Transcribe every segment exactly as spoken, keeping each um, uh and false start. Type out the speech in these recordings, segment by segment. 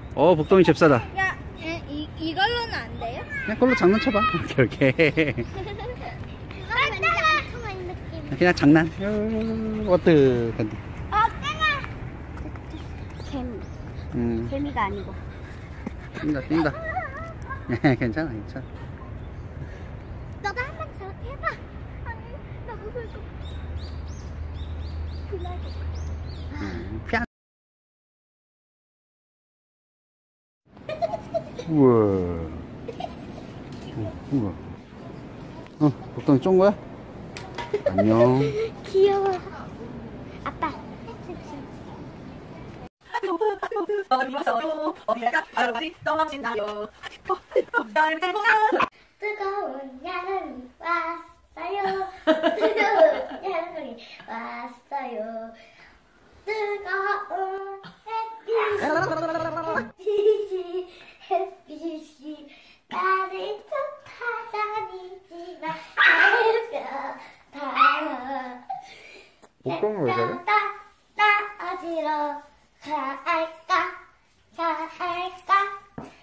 어, 복동이 잽싸다. 야, 에, 이, 이걸로는 안 돼요? 그냥 그걸로 장난쳐봐. 이렇게. 이건 왠지 통한 느낌. 그냥 장난. 어, 어떡한데. 어, 땡아! 개미. 음, 개미가 아니고. 뛴다, 뛴다. 괜찮아, 괜찮아. 너가 한 번 저렇게 해봐. 아니, 나 무서워. 그날 음, 피아. 우와. 어, 우와. 어, 복덩이 쫀 거야? 안녕. 귀여워. 아빠. 어디 와서요? 어디가 바로바리 떠나신다요. 뜨거운 여름이 왔어요. 뜨거운 여름이 왔어요. 뜨거운 햇빛이 햇빛이 나를 쫓아다니지만 해변다. 복덩이 왜 저래? 나 어디로 갈까 갈까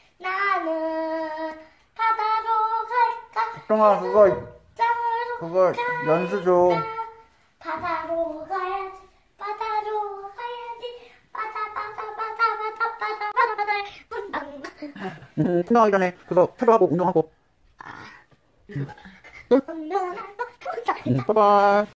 나는 바다로 갈까 복덩아, 그거, 땅으로 그거 연수 줘. 바다로 가야지 바다로 가야지 바다 바다 바다 바다 바다 바다 바다 분당 음, 끝나가기 전에 그거 체조하고 운동하고. 운동하고 분당 음, 빠이빠이.